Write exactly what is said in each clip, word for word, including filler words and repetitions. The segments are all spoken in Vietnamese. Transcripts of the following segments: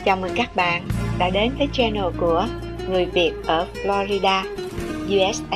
Chào mừng các bạn đã đến với channel của Người Việt ở Florida, u ét a.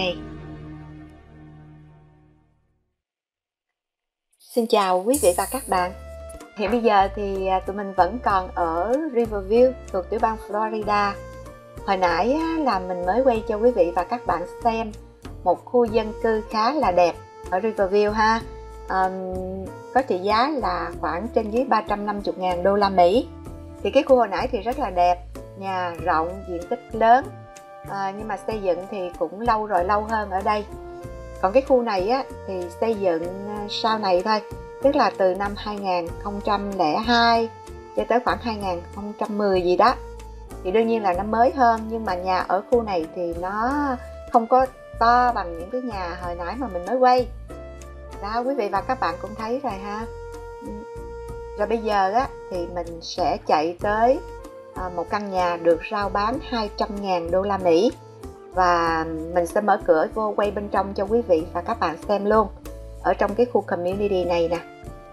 Xin chào quý vị và các bạn. Hiện bây giờ thì tụi mình vẫn còn ở Riverview thuộc tiểu bang Florida. Hồi nãy là mình mới quay cho quý vị và các bạn xem một khu dân cư khá là đẹp ở Riverview ha. Um, có trị giá là khoảng trên dưới ba trăm năm mươi ngàn đô la Mỹ. Thì cái khu hồi nãy thì rất là đẹp, nhà rộng, diện tích lớn, à, nhưng mà xây dựng thì cũng lâu rồi, lâu hơn ở đây. Còn cái khu này á, thì xây dựng sau này thôi, tức là từ năm hai nghìn không trăm lẻ hai cho tới khoảng hai nghìn không trăm mười gì đó. Thì đương nhiên là nó mới hơn, nhưng mà nhà ở khu này thì nó không có to bằng những cái nhà hồi nãy mà mình mới quay. Đó, quý vị và các bạn cũng thấy rồi ha. Rồi bây giờ á, thì mình sẽ chạy tới à, một căn nhà được rao bán hai trăm ngàn đô la Mỹ. Và mình sẽ mở cửa vô quay bên trong cho quý vị và các bạn xem luôn. Ở trong cái khu community này nè.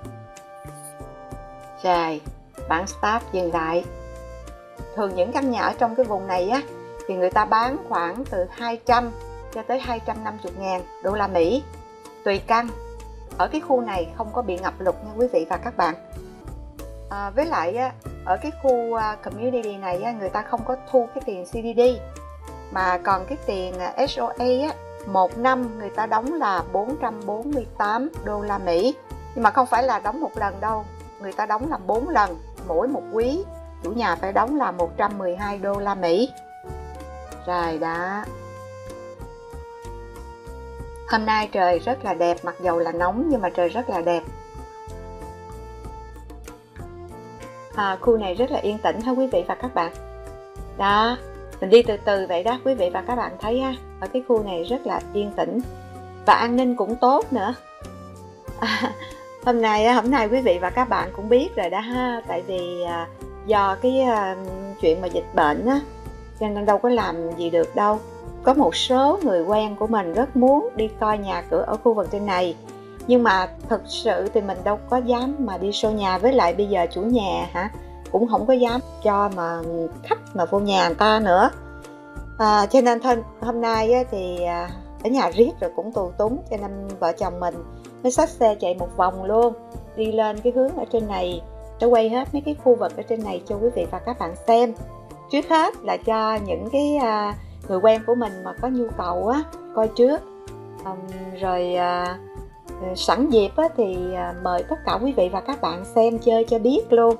Rồi, bạn start dừng lại. Thường những căn nhà ở trong cái vùng này á, thì người ta bán khoảng từ hai trăm cho tới hai trăm năm mươi ngàn đô la Mỹ. Tùy căn. Ở cái khu này không có bị ngập lụt nha quý vị và các bạn. À, với lại á, ở cái khu uh, community này á, người ta không có thu cái tiền xê đê đê, mà còn cái tiền uh, ét o a á, một năm người ta đóng là bốn trăm bốn mươi tám đô la Mỹ. Nhưng mà không phải là đóng một lần đâu, người ta đóng là bốn lần, mỗi một quý chủ nhà phải đóng là một trăm mười hai đô la Mỹ. Rồi đó. Hôm nay trời rất là đẹp, mặc dầu là nóng nhưng mà trời rất là đẹp. À, khu này rất là yên tĩnh ha quý vị và các bạn. Đó, mình đi từ từ vậy đó quý vị và các bạn thấy ha. Ở cái khu này rất là yên tĩnh và an ninh cũng tốt nữa. À, hôm nay hôm nay quý vị và các bạn cũng biết rồi đó ha, tại vì à, do cái à, chuyện mà dịch bệnh á, cho nên đâu có làm gì được đâu. Có một số người quen của mình rất muốn đi coi nhà cửa ở khu vực trên này, nhưng mà thực sự thì mình đâu có dám mà đi show nhà. Với lại bây giờ chủ nhà hả cũng không có dám cho mà khách mà vô nhà người ta nữa. À, cho nên thôi hôm nay á, thì à, ở nhà riết rồi cũng tù túng, cho nên vợ chồng mình mới xách xe chạy một vòng luôn, đi lên cái hướng ở trên này để quay hết mấy cái khu vực ở trên này cho quý vị và các bạn xem. Trước hết là cho những cái à, người quen của mình mà có nhu cầu á coi trước, um, rồi à, sẵn dịp á, thì à, mời tất cả quý vị và các bạn xem chơi cho biết luôn.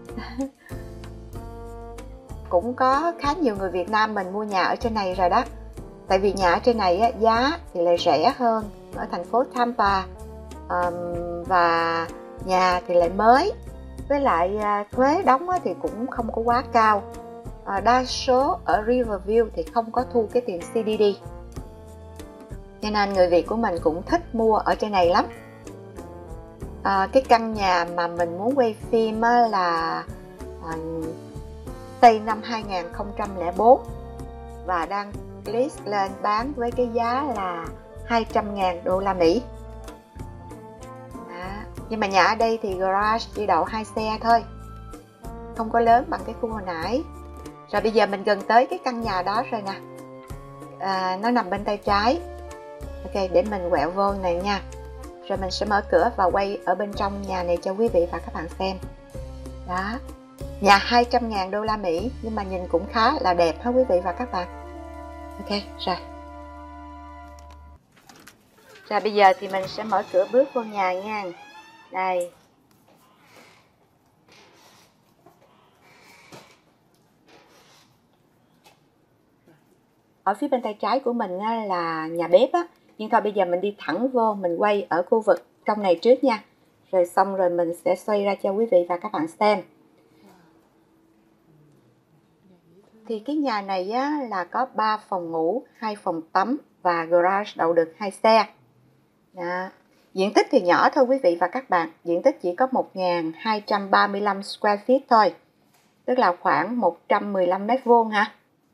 Cũng có khá nhiều người Việt Nam mình mua nhà ở trên này rồi đó. Tại vì nhà ở trên này á, giá thì lại rẻ hơn ở thành phố Tampa, um, và nhà thì lại mới. Với lại à, thuế đóng á, thì cũng không có quá cao. À, đa số ở Riverview thì không có thu cái tiền xê đê đê, cho nên người Việt của mình cũng thích mua ở trên này lắm. À, cái căn nhà mà mình muốn quay phim là à, xây năm hai nghìn không trăm lẻ bốn và đang list lên bán với cái giá là hai trăm ngàn đô la Mỹ. Đó. Nhưng mà nhà ở đây thì garage chỉ đậu hai xe thôi, không có lớn bằng cái khu hồi nãy. Rồi bây giờ mình gần tới cái căn nhà đó rồi nè. À, nó nằm bên tay trái. Ok, để mình quẹo vô này nha. Rồi mình sẽ mở cửa và quay ở bên trong nhà này cho quý vị và các bạn xem. Đó. Nhà hai trăm ngàn đô la Mỹ, nhưng mà nhìn cũng khá là đẹp ha quý vị và các bạn. Ok, rồi. Rồi bây giờ thì mình sẽ mở cửa bước vô nhà nha. Đây. Ở phía bên tay trái của mình là nhà bếp á. Nhưng thôi bây giờ mình đi thẳng vô, mình quay ở khu vực trong này trước nha. Rồi xong rồi mình sẽ xoay ra cho quý vị và các bạn xem. Thì cái nhà này á, là có ba phòng ngủ, hai phòng tắm và garage đậu được hai xe. Đó. Diện tích thì nhỏ thôi quý vị và các bạn. Diện tích chỉ có một nghìn hai trăm ba mươi lăm square feet thôi. Tức là khoảng một trăm mười lăm mét vuông hả?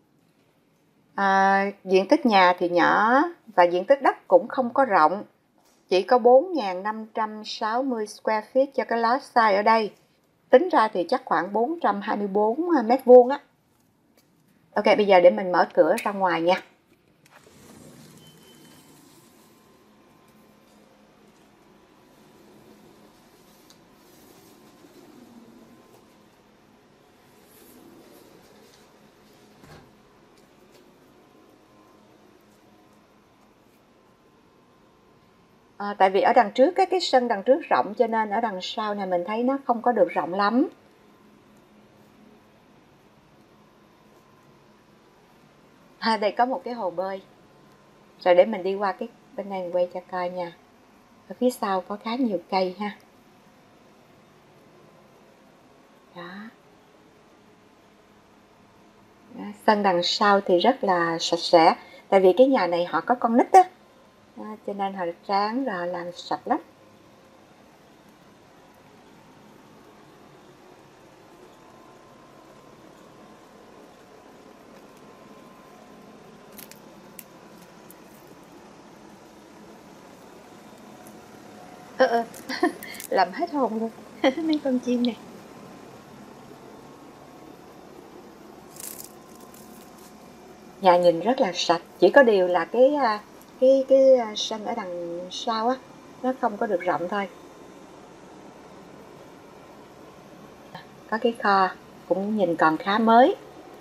À, diện tích nhà thì nhỏ và diện tích đất cũng không có rộng, chỉ có bốn nghìn năm trăm sáu mươi square feet cho cái lot size ở đây. tính ra thì chắc khoảng bốn trăm hai mươi bốn mét vuông á. Ok, bây giờ để mình mở cửa ra ngoài nha. À, tại vì ở đằng trước cái cái sân đằng trước rộng cho nên ở đằng sau này mình thấy nó không có được rộng lắm. À, đây có một cái hồ bơi. Rồi để mình đi qua cái bên này quay cho coi nha. Ở phía sau có khá nhiều cây ha. Đó. Đó. Sân đằng sau thì rất là sạch sẽ. Tại vì cái nhà này họ có con nít á. Đó, cho nên họ ráng rồi làm sạch lắm. Ơ ơ, làm hết hồn luôn. Mấy con chim này. Nhà nhìn rất là sạch, chỉ có điều là cái cái cái sân ở đằng sau á nó không có được rộng thôi. Có cái kho cũng nhìn còn khá mới.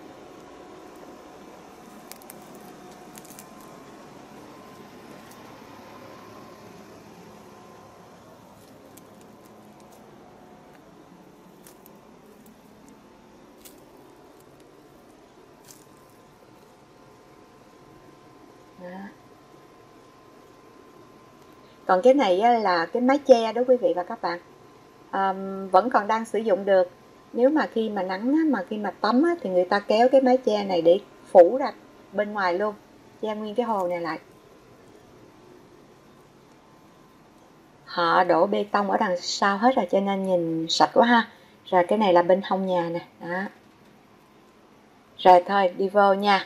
Đó. Còn cái này là cái mái che đó quý vị và các bạn, à, vẫn còn đang sử dụng được. Nếu mà khi mà nắng mà khi mà tắm thì người ta kéo cái mái che này để phủ ra bên ngoài luôn, che nguyên cái hồ này lại. Họ đổ bê tông ở đằng sau hết rồi cho nên nhìn sạch quá ha. Rồi cái này là bên hông nhà nè. Đó. Rồi thôi đi vô nha.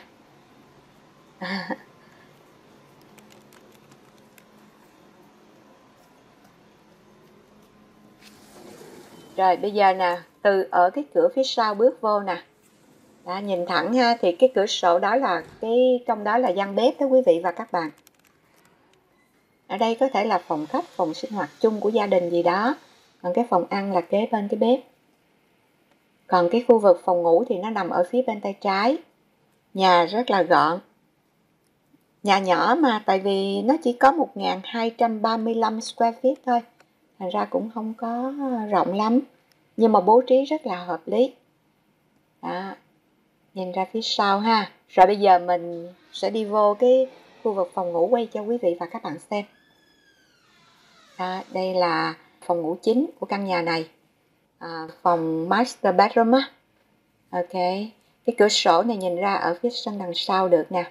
Rồi bây giờ nè, từ ở cái cửa phía sau bước vô nè. Đó, nhìn thẳng ha, thì cái cửa sổ đó là cái trong đó là gian bếp đó quý vị và các bạn. Ở đây có thể là phòng khách, phòng sinh hoạt chung của gia đình gì đó. Còn cái phòng ăn là kế bên cái bếp. Còn cái khu vực phòng ngủ thì nó nằm ở phía bên tay trái. Nhà rất là gọn. Nhà nhỏ mà, tại vì nó chỉ có một nghìn hai trăm ba mươi lăm square feet thôi. Thành ra cũng không có rộng lắm. Nhưng mà bố trí rất là hợp lý. Đó. Nhìn ra phía sau ha. Rồi bây giờ mình sẽ đi vô cái khu vực phòng ngủ quay cho quý vị và các bạn xem. Đó, đây là phòng ngủ chính của căn nhà này. À, phòng master bedroom á. Ok. Cái cửa sổ này nhìn ra ở phía sân đằng sau được nè.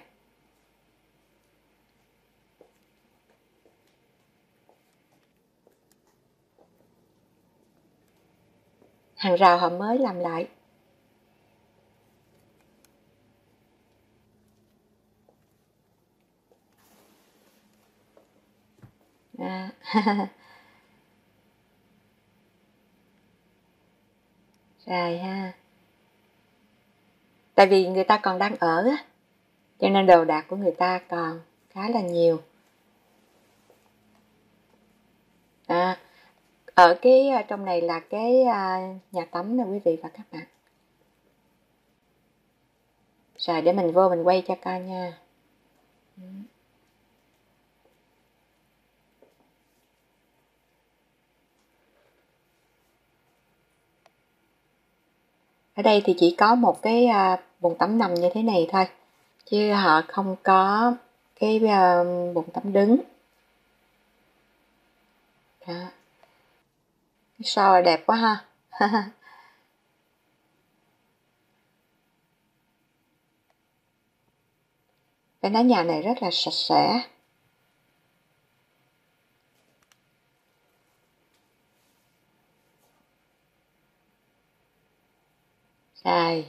Hàng rào họ mới làm lại. À. Rồi ha. Tại vì người ta còn đang ở á, cho nên đồ đạc của người ta còn khá là nhiều. À, ở cái trong này là cái nhà tắm nè quý vị và các bạn. Rồi để mình vô mình quay cho coi nha. Ở đây thì chỉ có một cái bồn tắm nằm như thế này thôi, chứ họ không có cái bồn tắm đứng. Đó. Cái shower đẹp quá ha. Phải nói nhà này rất là sạch sẽ. Rồi.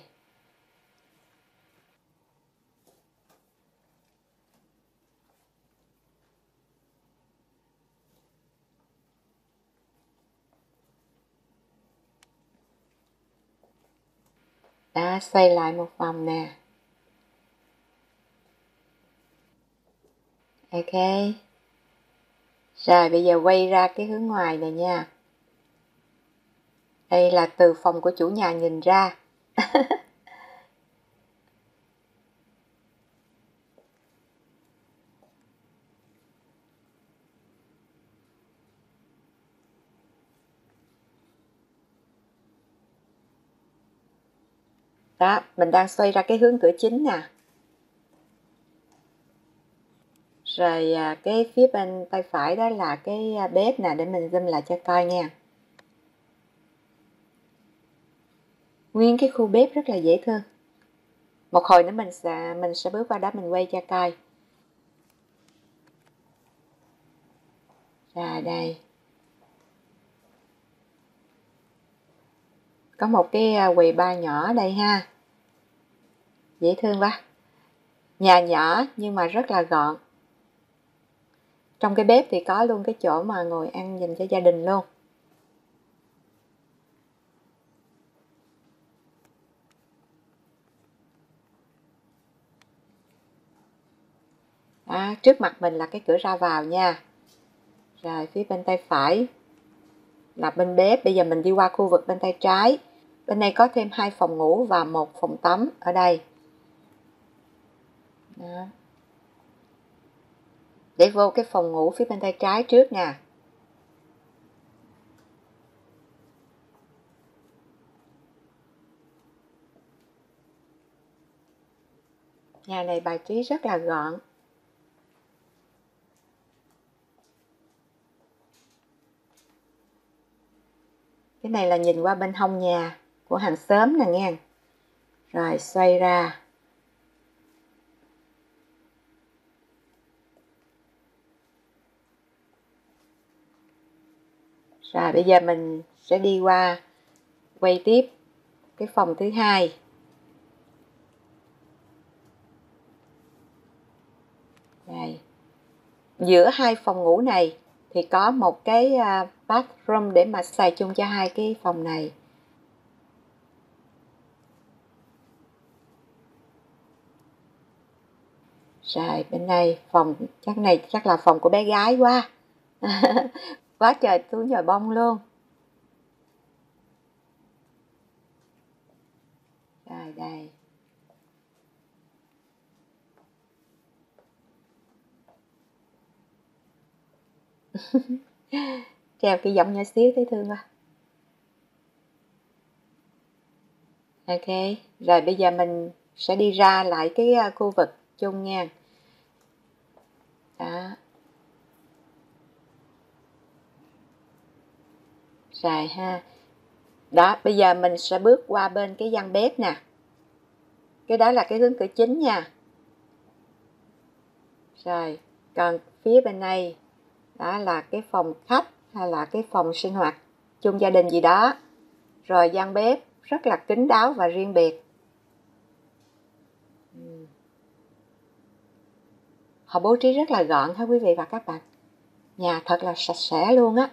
Đó, xoay lại một vòng nè. Ok. Rồi bây giờ quay ra cái hướng ngoài này nha. Đây là từ phòng của chủ nhà nhìn ra. Đó, mình đang xoay ra cái hướng cửa chính nè. Rồi cái phía bên tay phải đó là cái bếp nè, để mình zoom lại cho coi nha. Nguyên cái khu bếp rất là dễ thương. Một hồi nữa mình sẽ mình sẽ bước qua đó mình quay cho coi. Rồi đây. Có một cái quầy bar nhỏ ở đây ha. Dễ thương quá. Nhà nhỏ nhưng mà rất là gọn. Trong cái bếp thì có luôn cái chỗ mà ngồi ăn dành cho gia đình luôn. À, trước mặt mình là cái cửa ra vào nha. Rồi phía bên tay phải là bên bếp. Bây giờ mình đi qua khu vực bên tay trái. Bên này có thêm hai phòng ngủ và một phòng tắm ở đây. Đó. Để vô cái phòng ngủ phía bên tay trái trước nè. Nhà này bài trí rất là gọn. Cái này là nhìn qua bên hông nhà của hàng xóm nè nghe. Rồi xoay ra. Rồi bây giờ mình sẽ đi qua quay tiếp cái phòng thứ hai. Đây. Giữa hai phòng ngủ này thì có một cái bathroom để mà xài chung cho hai cái phòng này. Rồi bên này phòng chắc này chắc là phòng của bé gái quá. Quá trời túi nhồi bông luôn. Rồi đây. Treo cái giọng nhỏ xíu thấy thương quá. Ok, rồi bây giờ mình sẽ đi ra lại cái khu vực chung nha. Đó. Rồi ha. Đó, bây giờ mình sẽ bước qua bên cái gian bếp nè. Cái đó là cái hướng cửa chính nha. Rồi, còn phía bên này đó là cái phòng khách hay là cái phòng sinh hoạt chung gia đình gì đó. Rồi gian bếp rất là kín đáo và riêng biệt. Họ bố trí rất là gọn ha quý vị và các bạn. Nhà thật là sạch sẽ luôn á.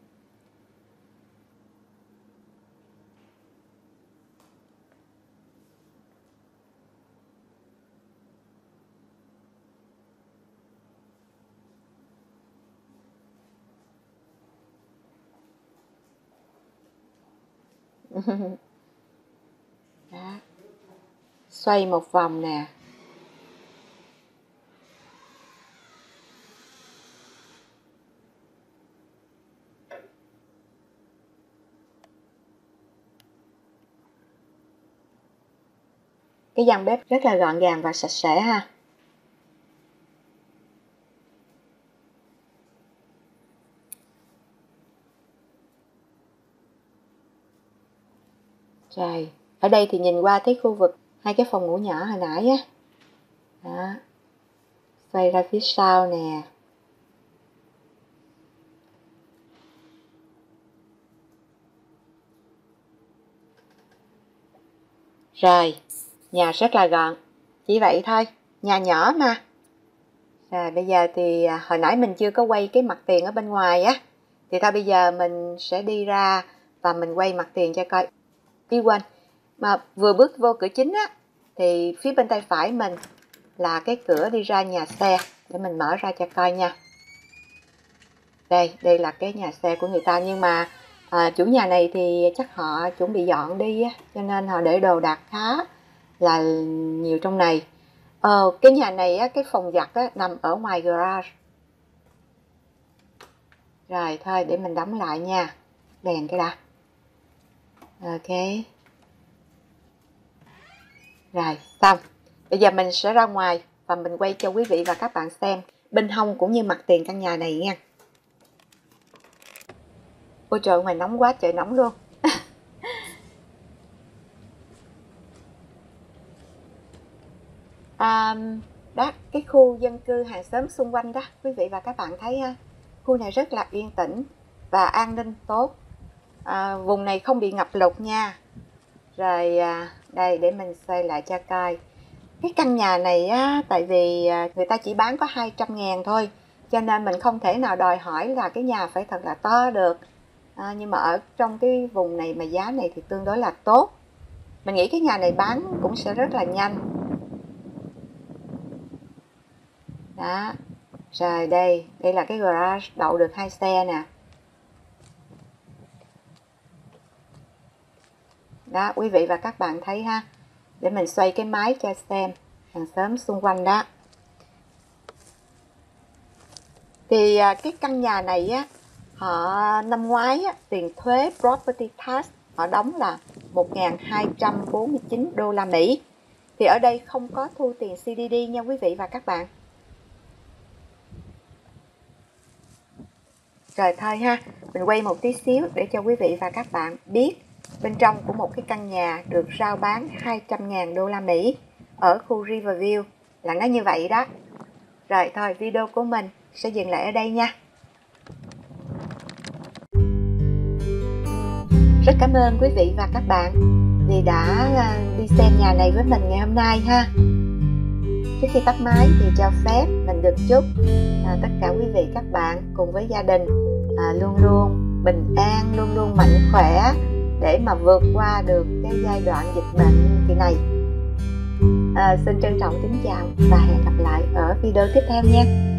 Đó. Xoay một vòng nè. Cái gian bếp rất là gọn gàng và sạch sẽ ha. Rồi, ở đây thì nhìn qua thấy khu vực hai cái phòng ngủ nhỏ hồi nãy á. Đó. Xoay ra phía sau nè. Rồi, nhà rất là gọn. Chỉ vậy thôi, nhà nhỏ mà. Rồi, bây giờ thì hồi nãy mình chưa có quay cái mặt tiền ở bên ngoài á. Thì thôi bây giờ mình sẽ đi ra và mình quay mặt tiền cho coi. Ý quên, mà vừa bước vô cửa chính á, thì phía bên tay phải mình là cái cửa đi ra nhà xe. Để mình mở ra cho coi nha. Đây, đây là cái nhà xe của người ta. Nhưng mà à, chủ nhà này thì chắc họ chuẩn bị dọn đi á, cho nên họ để đồ đạc khá là nhiều trong này. Ờ, cái nhà này á, cái phòng giặt á, nằm ở ngoài garage. Rồi thôi để mình đóng lại nha. Đèn cái đã. Ok. Rồi xong. Bây giờ mình sẽ ra ngoài và mình quay cho quý vị và các bạn xem bên hông cũng như mặt tiền căn nhà này nha. Ôi trời, ngoài nóng quá trời nóng luôn. à, đó, cái khu dân cư hàng xóm xung quanh đó, quý vị và các bạn thấy ha, khu này rất là yên tĩnh và an ninh tốt. À, vùng này không bị ngập lụt nha. Rồi à, đây để mình xoay lại cho coi. Cái căn nhà này á, tại vì người ta chỉ bán có hai trăm ngàn thôi, cho nên mình không thể nào đòi hỏi là cái nhà phải thật là to được. À, nhưng mà ở trong cái vùng này mà giá này thì tương đối là tốt. Mình nghĩ cái nhà này bán cũng sẽ rất là nhanh. Đó. Rồi đây, đây là cái garage đậu được hai xe nè. Đó, quý vị và các bạn thấy ha. Để mình xoay cái máy cho xem hàng xóm xung quanh đó. Thì cái căn nhà này á, họ năm ngoái á, tiền thuế property tax họ đóng là một nghìn hai trăm bốn mươi chín đô la Mỹ. Thì ở đây không có thu tiền xê đê đê nha quý vị và các bạn. Rồi thôi ha, mình quay một tí xíu để cho quý vị và các bạn biết bên trong của một cái căn nhà được rao bán hai trăm ngàn đô la Mỹ ở khu Riverview là nó như vậy đó. Rồi thôi, video của mình sẽ dừng lại ở đây nha. Rất cảm ơn quý vị và các bạn vì đã đi xem nhà này với mình ngày hôm nay ha. Trước khi tắt máy thì cho phép mình được chúc à, tất cả quý vị các bạn cùng với gia đình à, luôn luôn bình an, luôn luôn mạnh khỏe để mà vượt qua được cái giai đoạn dịch bệnh kỳ này. À, xin trân trọng kính chào và hẹn gặp lại ở video tiếp theo nha.